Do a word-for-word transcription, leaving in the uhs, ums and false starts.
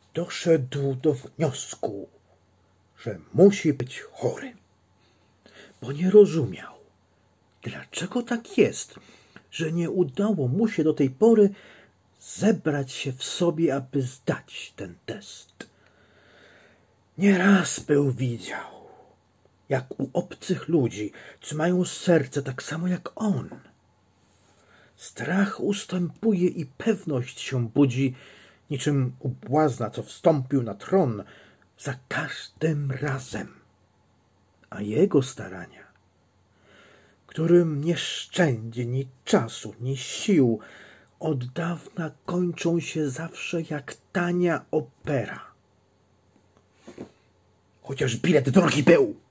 doszedł do wniosku, że musi być chory, bo nie rozumiał, dlaczego tak jest, że nie udało mu się do tej pory zebrać się w sobie, aby zdać ten test. Nieraz był widział, jak u obcych ludzi, co mają serce tak samo jak on. Strach ustępuje i pewność się budzi, niczym u błazna, co wstąpił na tron, za każdym razem. A jego starania, którym nie szczędzi ni czasu, ni sił, od dawna kończą się zawsze jak tania opera. Chociaż bilet drogi był,